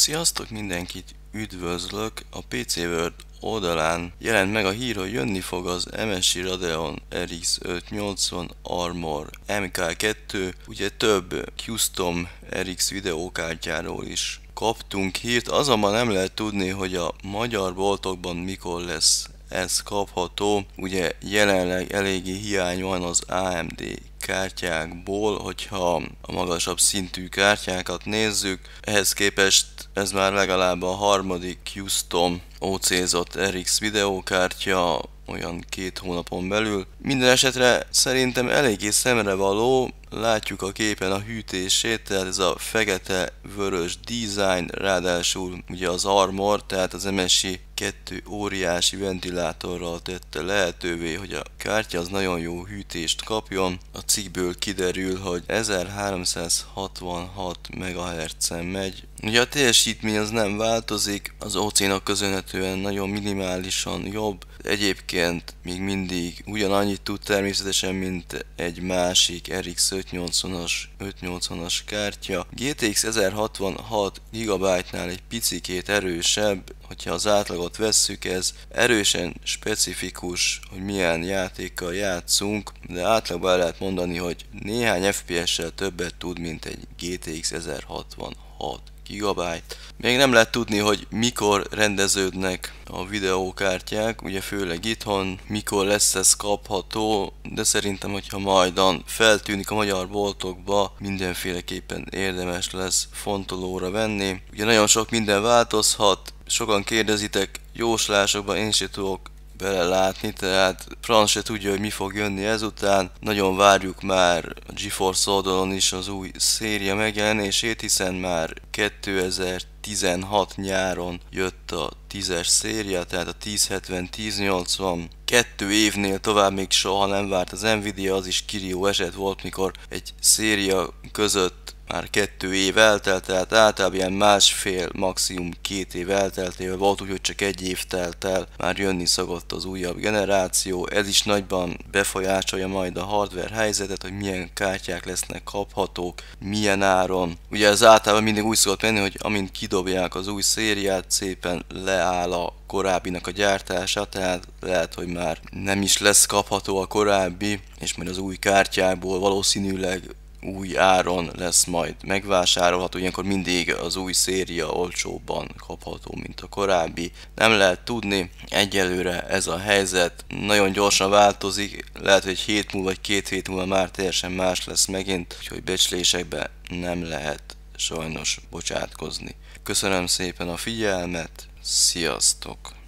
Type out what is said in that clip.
Sziasztok, mindenkit üdvözlök! A PC World oldalán jelent meg a hír, hogy jönni fog az MSI Radeon RX 580 Armor MK2. Ugye több custom RX videókártyáról is kaptunk hírt, azonban nem lehet tudni, hogy a magyar boltokban mikor lesz ez kapható. Ugye jelenleg eléggé hiány van az AMD kártyákból, hogyha a magasabb szintű kártyákat nézzük. Ehhez képest ez már legalább a harmadik custom OC-zott RX videókártya olyan 2 hónapon belül. Minden esetre szerintem eléggé szemrevaló, látjuk a képen a hűtését, tehát ez a fekete-vörös design, ráadásul ugye az Armor, tehát az MSI 2 óriási ventilátorral tette lehetővé, hogy a kártya az nagyon jó hűtést kapjon. A cikkből kiderül, hogy 1366 MHz-en megy. Ugye a teljesítmény az nem változik, az OC-nak köszönhetően nagyon minimálisan jobb. Egyébként még mindig ugyanannyit tud természetesen, mint egy másik RX 580-as kártya. GTX 1066 GB-nál egy picikét erősebb, hogyha az átlagot vesszük, ez erősen specifikus, hogy milyen játékkal játszunk, de átlagban el lehet mondani, hogy néhány FPS-sel többet tud, mint egy GTX 1066 GB. Még nem lehet tudni, hogy mikor rendeződnek a videókártyák, ugye főleg itthon, mikor lesz ez kapható, de szerintem, hogyha majdan feltűnik a magyar boltokba, mindenféleképpen érdemes lesz fontolóra venni. Ugye nagyon sok minden változhat, sokan kérdezitek, jóslásokban én se tudok belelátni, tehát franc se tudja, hogy mi fog jönni ezután. Nagyon várjuk már a GeForce oldalon is az új széria megjelenését, hiszen már 2016 nyáron jött a 10-es széria, tehát a 1070-1080. 2 évnél tovább még soha nem várt az Nvidia, az is kirívó eset volt, mikor egy széria között már 2 év eltelt, tehát általában ilyen másfél, maximum 2 év elteltével volt, úgyhogy csak 1 év telt el, már jönni szokott az újabb generáció. Ez is nagyban befolyásolja majd a hardware helyzetet, hogy milyen kártyák lesznek kaphatók, milyen áron. Ugye ez általában mindig úgy szokott menni, hogy amint kidobják az új szériát, szépen leáll a korábbinak a gyártása, tehát lehet, hogy már nem is lesz kapható a korábbi, és majd az új kártyákból valószínűleg új áron lesz majd megvásárolható, ilyenkor mindig az új széria olcsóbban kapható, mint a korábbi. Nem lehet tudni, egyelőre ez a helyzet nagyon gyorsan változik, lehet, hogy 1 hét múlva vagy 2 hét múlva már teljesen más lesz megint, úgyhogy becslésekbe nem lehet sajnos bocsátkozni. Köszönöm szépen a figyelmet, sziasztok!